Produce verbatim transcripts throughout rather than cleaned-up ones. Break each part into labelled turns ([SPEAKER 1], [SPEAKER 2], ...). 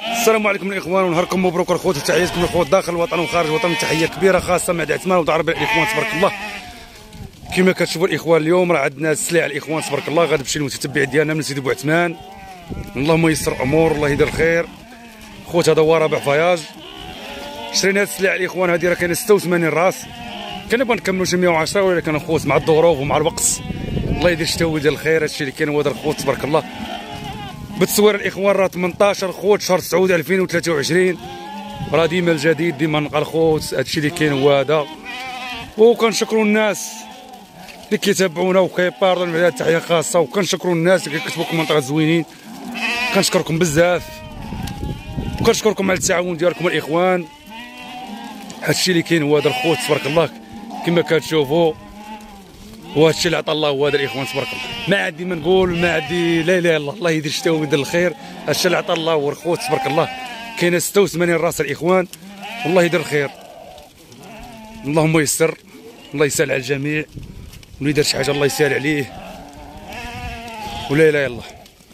[SPEAKER 1] السلام عليكم الاخوان ونهاركم مبروك الخوت وتحياتكم للخوت داخل الوطن وخارج الوطن. تحيه كبيره خاصه مع عثمان وضرب الاخوان تبارك الله. كما كتشوفوا الاخوان اليوم راه عندنا السلع الاخوان تبارك الله غادي تمشي للمتتبع ديالنا من سيدي بوعثمان. اللهم يسر امور الله يدير الخير. خوت هذا هو رابع فياج. شرينا هاد السلع الاخوان هذه راه كاينه ستة وثمانين راس. كنبغي نكملوا شي مية وعشرة ولكن الخوت مع الظروف ومع الوقت الله يدير الشتاوي ديال الخير. هادشي اللي كاين هو هذا الخوت تبارك الله. بالتصوير الاخوان راه ثمنطاش خوت شهر تسعود ألفين وثلاثة وعشرين. راه ديما الجديد ديما نلقى الخوت. هادشي اللي كاين هو هذا. وكنشكروا الناس اللي كيتابعونا وكيبارطاو معنا تحيه خاصه. وكنشكروا الناس اللي كيكتبوا كومنتات زوينين. كنشكركم بزاف وكنشكركم على التعاون ديالكم الاخوان. هادشي اللي كاين هو هذا الخوت تبارك الله كما كتشوفوا. وهادشي اللي عطا الله هو هذا الاخوان تبارك الله. ما عندي ما نقول ما عندي لا اله الا الله. الله يدير الشتاء ويدير الخير. هادشي اللي عطا الله هو الخوت تبارك الله. كاينه ستة وثمانين راس الاخوان والله يدير الخير. اللهم يسر الله يسهل على الجميع. واللي يدير شي حاجه الله يسهل عليه. ولا اله الا الله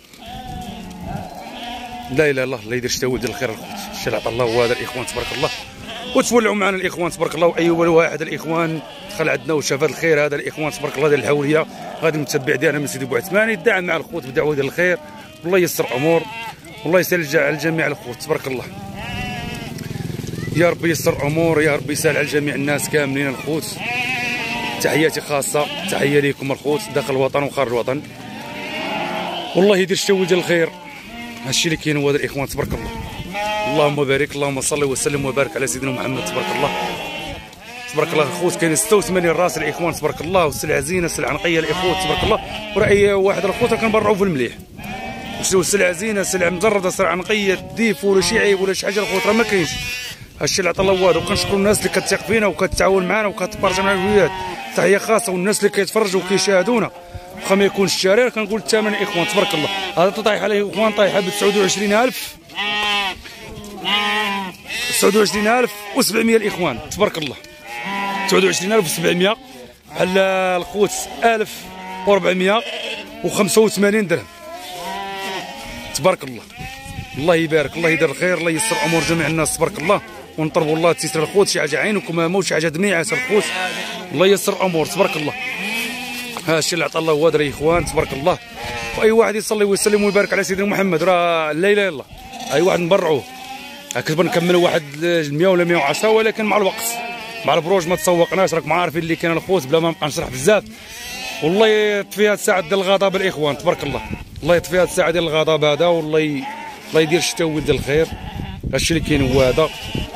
[SPEAKER 1] لا اله الا الله. الله يدير الشتاء ويدير الخير الخوت. هادشي اللي عطا الله هو هذا الاخوان تبارك الله. وتولعوا معنا الاخوان تبارك الله. واي واحد الاخوان دخل عندنا وشاف هذا الخير هذا الاخوان تبارك الله ديال الحوليه غادي المتبع ديالنا من سيدي بوعثمان يدعم مع الخوت بدعوه ديال الخير. والله يسر امور والله يسهل على الجميع الخوت تبارك الله. يا ربي يسر امور يا ربي يسهل على الجميع الناس كاملين الخوت. تحياتي خاصه تحيه ليكم الخوت داخل الوطن وخارج الوطن. والله يدير الشتاوي ديال الخير. هادشي اللي كاين هو هذا الاخوان تبارك الله. اللهم بارك اللهم صل وسلم وبارك على سيدنا محمد تبارك الله. تبارك الله الخوت كاين ستة وثمانين راس الاخوان تبارك الله. والسلعه زينه سلعه نقيه الاخوت تبارك الله. وراه اي واحد الخوت كنبرعوا في المليح. وشريو سلعه زينه سلعه مجرده سلعه نقيه ديف ولا شي عيب ولا شي حاجه الخوت راه ما كاينش. هادشي اللي عطا الله هو هذا. وكنشكروا الناس اللي كتثق فينا وكتعاون معنا وكتبارطاج معنا الفيديوهات. تحيه خاصه والناس اللي كيتفرجوا وكيشاهدونا واخا ما يكونش الشارع كنقول الثمن الاخوان تبارك الله. هذا طايح عليه الاخوان طايحه ب تسعة وعشرين ألف تسعة وعشرين ألف وسبعمية الاخوان تبارك الله. تسعة وعشرين ألف وسبعمية على الخوت ألف وأربعمية وخمسة وثمانين درهم تبارك الله. الله يبارك الله يدير الخير الله يسر امور جميع الناس تبارك الله. ونطلبوا الله تيسر الخوت شي حاجه عينكم ما شي حاجه دميعه الخوت. الله يسر امور تبارك الله. هادشي اللي عطا الله هو هذا الاخوان تبارك الله. واي واحد يصلي ويسلم ويبارك على سيدنا محمد راه لا اله الا الله. اي واحد نبرعوه كنبغي نكملوا واحد مية ولا مية وعشرة ولكن مع الوقت مع البروج ما تسوقناش. راكم عارفين اللي كاين الخوت بلا ما نبقى نشرح بزاف. والله يطفي هاد الساعه ديال الغضب الاخوان تبارك الله. الله يطفي هاد الساعه ديال الغضب هذا والله ي... الله يدير الشتاء ويدير الخير. هادشي اللي كاين هو هذا.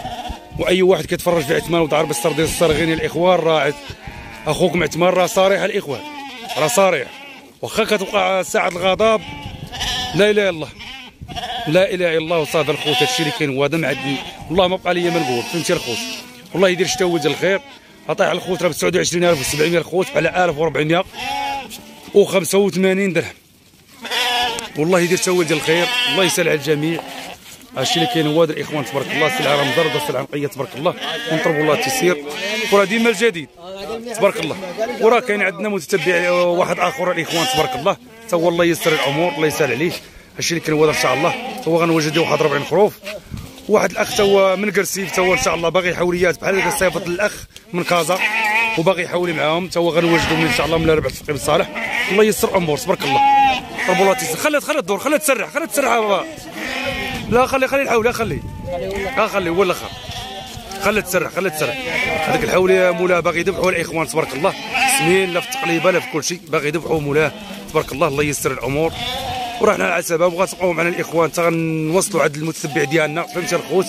[SPEAKER 1] واي واحد كيتفرج في عثمان وضرب السر ديال الصارغين الاخوان راه اخوكم عثمان راه صريح الاخوان راه صريح. واخا كتوقع ساعه الغضب لا اله الا الله لا اله الا الله وصافي الخوت. هادشي اللي كاين هو هذا. معدني والله ما بقى لي ما نقول فهمتي الخوت. والله يدير الشتاء ويدير الخير. عطيه على الخوت راه ب تسعة وعشرين ألف وسبعمية الخوت على ألف وأربعمية وخمسة وثمانين درهم. والله يدير الشتاء ويدير الخير الله يسهل على الجميع. هادشي اللي كاين هو هذا الاخوان تبارك الله. السلعه راه مضربه السلعه نقيه تبارك الله. ونطلبوا الله التيسير وراه ديما الجديد تبارك الله. وراه كاين عندنا متتبع واحد اخر الاخوان تبارك الله حتى هو الله يسر الامور الله يسهل عليه. هادشي اللي كاين هو ان شاء الله. هو غنوجد واحد أربعين خروف. واحد الاخ تا هو من قرسيف تا هو ان شاء الله باغي حوليات بحال هكا صيفط الاخ من كازا وباغي يحولي معاهم تا هو غنوجدوا ان شاء الله من ربع الفقيه الصالح. الله يسر امور تبارك الله. طلبوا الله التيسير. خلي خلي الدور خلي تسرح خلي تسرح بابا. لا خلي خلي الحوليه خلي ها خلي هو الاخر خلي تسرح خلي تسرح. هذيك الحوليه مولاها باغي يذبحوا الاخوان تبارك الله. سمين لا في التقليبه لا في كل شيء باغي يذبحوا مولاها تبارك الله. الله يسر الامور. ورحنا على سبب وغتبقاو معنا الاخوان حتى غنوصلوا عند المتتبع ديالنا فهمتي الخوت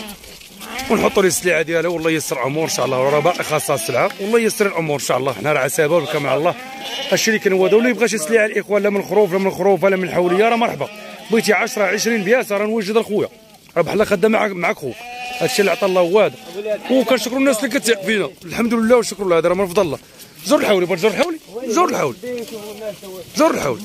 [SPEAKER 1] ونحطوا ليه السلعه ديالها. والله يسر امور ان شاء الله. راه باقي خاصها السلعه والله يسر الامور ان شاء الله. حنا راه على سبب والكرم على الله. هادشي اللي كان هو هذا. واللي يبغى شي سلعه الاخوان لا من الخروف لا من الخروف ولا من الحوليه راه مرحبا. بغيتي عشرة عشرين بياسه راه نوجد الخويا راه بحال خدام معاك معاك خوك. هادشي اللي عطا الله هو هذا. وكنشكروا الناس اللي كتثق فينا الحمد لله والشكر لله. هذا راه من فضل الله. زور الحولي بغيت زور الحولي زور الحولي زور الحولي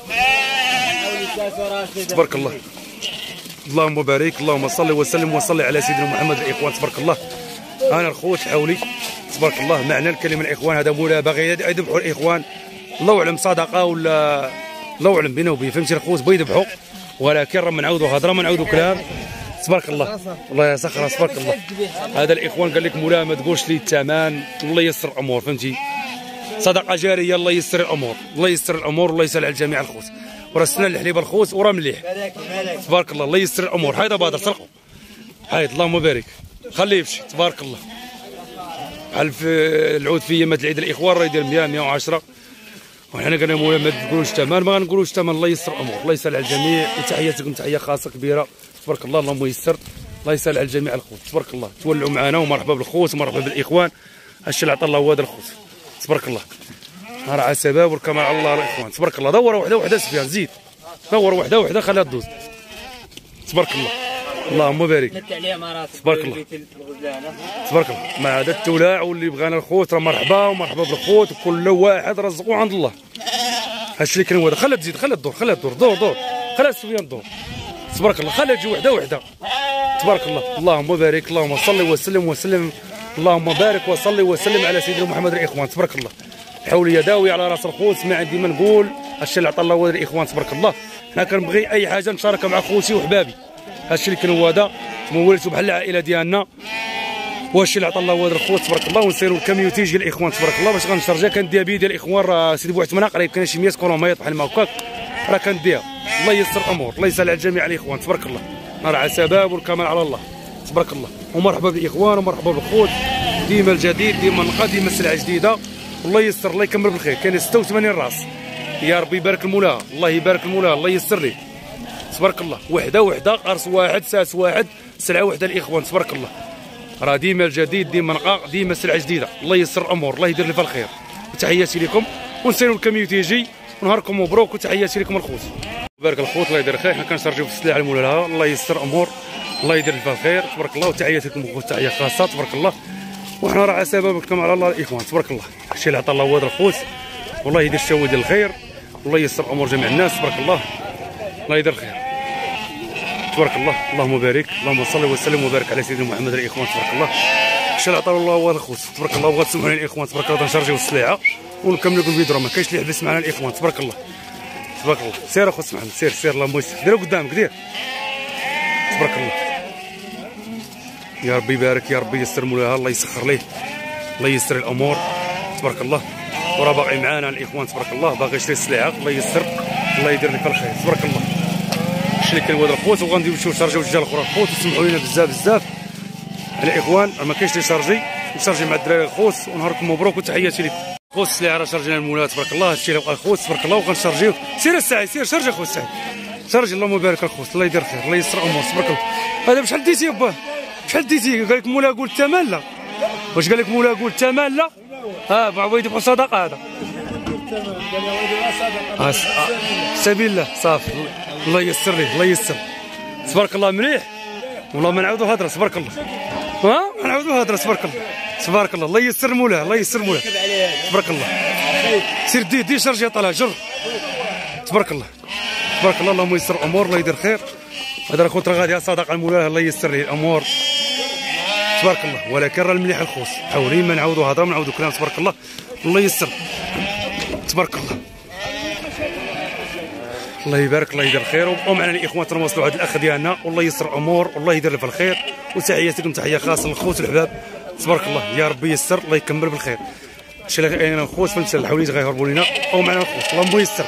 [SPEAKER 1] تبارك الله. اللهم بارك اللهم صل وسلم وصلي على سيدنا محمد الاخوان تبارك الله. انا الخوت الحولي تبارك الله. معنى الكلمه الاخوان هذا مولا باغي يذبحوا الاخوان الله اعلم صدقه ولا الله اعلم بينه وبين فهمتي الخوت بغا يذبحوا ولكن راه ما نعاودوا هضره ما نعاودوا كلام. تبارك الله الله يسخر تبارك الله. هذا الاخوان قال لك مولاي ما تقولش لي الثمن الله ييسر الامور فهمتي، صدقه جاريه الله ييسر الامور الله ييسر الامور الله يسهل على الجميع الخوت. وراه السنه الحليب الخوت وراه مليح تبارك الله الله ييسر الامور. حيد بادر سرقوا حيد اللهم بارك خليه يمشي تبارك الله. بحال في العود في ايامات العيد الاخوان راه يدير مية مية وعشرة وحنا قلنا مولاي ما تقولوش الثمن ما غنقولوش الثمن الله ييسر الامور الله يسهل على الجميع. وتحياتي لكم تحيه خاصه كبيره تبارك الله اللهم ييسر الله يسهل على الجميع الخوت تبارك الله. تولوا معنا ومرحبا بالخوت ومرحبا بالاخوان. هادشي اللي عطا الله هو هذا الخوت تبارك الله. راه على السباب والكمال على الله الاخوان تبارك الله. دور وحده وحده سفيان زيد دور وحده وحده خليها تدوز تبارك الله اللهم بارك تبارك الله تبارك الله. مع هذا التولاع واللي بغانا الخوت راه مرحبا ومرحبا بالخوت وكل واحد رزقو عند الله. هادشي اللي كان هو هذا. خليها تزيد خليها تدور خليها تدور دور دور خليها سفيان دور تبارك الله. خليها تجي وحده وحده تبارك الله اللهم بارك اللهم صل وسلم وسلم اللهم بارك وصلي وسلم على سيدنا محمد الاخوان تبارك الله. حولي داوي على راس الخوت ما عندي ما نقول. هادشي اللي عطا الله هو الاخوان تبارك الله. حنا كنبغي اي حاجه نشاركها مع خوتي وحبابي. هادشي اللي كان هو هذا تمولتو بحال العائله ديالنا وهادشي اللي عطا الله هو هذا الخوت تبارك الله. ونسيروا الكاميوتي ديال الاخوان تبارك الله باش غنشرجها. كنديها بيدي الاخوان راه سيدي بوعثمانه قريب كاين شي مية كروميط بحال ما هكاك راه كنديها الله ييسر الامور الله يسهل على الجميع الاخوان تبارك الله. راه على سباب والكمال على الله تبارك الله. ومرحبا بالاخوان ومرحبا بالخوت ديما الجديد ديما النقى ديما السلعه جديده والله ييسر الله يكمل بالخير. كاين ستة وثمانين راس يا ربي يبارك المولى الله يبارك المولى الله ييسر ليه تبارك الله. وحده وحده قرص واحد ساس واحد سلعه وحده الاخوان تبارك الله. راه ديما الجديد ديما نقى ديما سلعه جديده الله ييسر الامور الله يدير لي في الخير. وتحياتي لكم ونسيروا الكاميوتي يجي ونهاركم مبروك. وتحياتي لكم الخوت بارك الخوت الله يدير الخير. حنا كنشارجيو في السلعه المولى الله ييسر الامور الله يدير لي في الخير تبارك الله. وتحياتي لكم الخوت تحيه خاصه تبارك الله. وحنا راه على سببكم على الله الاخوان تبارك الله. الشيء اللي عطا الله هو هذا الخوت والله يدير الشهوه ديال الخير والله ييسر امور جميع الناس تبارك الله الله يدير الخير تبارك الله. اللهم بارك اللهم صل وسلم وبارك على سيدنا محمد الاخوان تبارك الله. الشيء اللي عطا الله هو هذا الخوت تبارك الله. بغات تسمحوا لي الاخوان تبارك الله نشارجيو السلعه ونكملوا الفيديو ما كاينش اللي يحبس معنا الاخوان تبارك الله تبارك الله. سير اخو محمد سير سير الله يسر ديروا قدامك دير تبارك الله. يا ربي يبارك يا ربي يسر مولاها الله يسخر ليه الله ييسر الامور تبارك الله. وراه باقي معانا الاخوان تبارك الله باغي يشري السلعه الله ييسر الله يدير لك الخير تبارك الله. الشيء اللي كان هو هذا الخوت وغنديو نمشيو نشارجيو الرجال الاخرى الخوت. وسمحوا لنا بزاف بزاف الاخوان ما كاينش اللي شارجي نشارجي مع الدراري الخوت. ونهاركم مبروك وتحياتي لكم خوت. السلعه راه شارجينا المولى تبارك الله. هادشي اللي بقى الخوت تبارك الله وغنشارجيو. سير السعيد سير شارجي اخو السعيد شارجي اللهم بارك الخوت الله يدير خير الله ييسر الامور تبارك الله. هذا بشحال ديتي يا با شحال ديتي؟ قال لك مولا قول الثمن لا واش قال لك مولا قول الثمن لا ها بعويد يبقى صدقه هذا سبيل الله صافي الله ييسر ليه الله ييسر تبارك الله مليح والله ما نعاودوا هضره تبارك الله ها ما نعاودوا هضره تبارك الله تبارك الله الله ييسر مولاه الله ييسر مولاه تبارك الله. سير دي دي شرجي يا طلع جر تبارك الله تبارك الله اللهم ييسر الامور الله يدير خير. هذا راه خوت راه غادي صدقه المولاه الله ييسر ليه الامور تبارك الله. ولكن راه المليح الخوت حاولين ما نعاودوا هضره ما نعاودوا كلام تبارك الله الله ييسر تبارك الله الله يبارك الله يدير الخير. ومعنا الاخوان تنواصلوا هذا الاخ ديالنا والله ييسر الامور والله يدير له في الخير. وتحياتي لكم تحيه خاصه للخوت الحباب تبارك الله. يا ربي ييسر الله يكمل بالخير. شي اللي كاين الخوت فهمت الحوليت غيهربوا لينا او معنا الخوت اللهم ييسر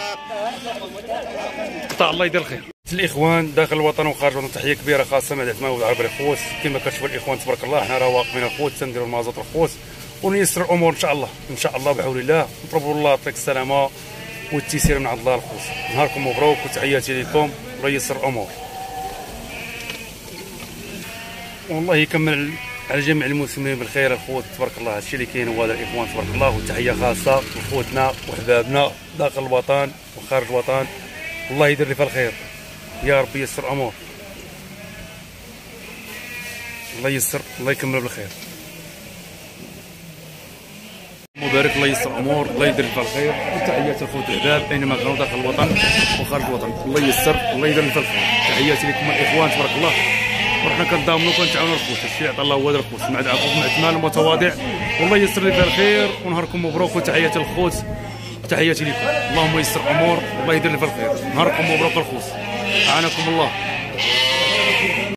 [SPEAKER 1] قطع الله يدير الخير. الاخوان داخل الوطن وخارج الوطن تحيه كبيره خاصه مع العتمه والعرب الخوت كما كتشوفوا الاخوان تبارك الله. حنا راه واقفين الخوت تنديروا المازوط الخوت ونيسر الامور ان شاء الله ان شاء الله بحول الله. نطلبوا الله يعطيك السلامه والتيسير من عند الله الخوت. نهاركم مبروك وتحياتي لكم الله ييسر الامور والله يكمل على جميع المسلمين بالخير الخوت تبارك الله. هادشي اللي كاين هو هذا الاخوان تبارك الله. وتحيه خاصه لخوتنا وحبابنا داخل الوطن وخارج الوطن الله يدير لي في الخير. يا ربي ييسر الامور الله ييسر الله يكمل بالخير مبارك الله ييسر الامور الله يدير لي في الخير. وتحياتي للخوت الحباب اينما كانوا داخل الوطن وخارج الوطن الله ييسر الله يدير لي في الخير. تحياتي لكم الاخوان تبارك الله. وحنا كنضامنوا كنتعاونوا الخوت هادشي اللي عطا الله هو هذا الخوت مع العفو مع الثمن المتواضع والله ييسر لي في الخير. ونهاركم مبروك وتحياتي للخوت تحياتي لكم. اللهم يسر الامور والله يدير لي في الخير. نهاركم مبروك الخوص. اعانكم الله.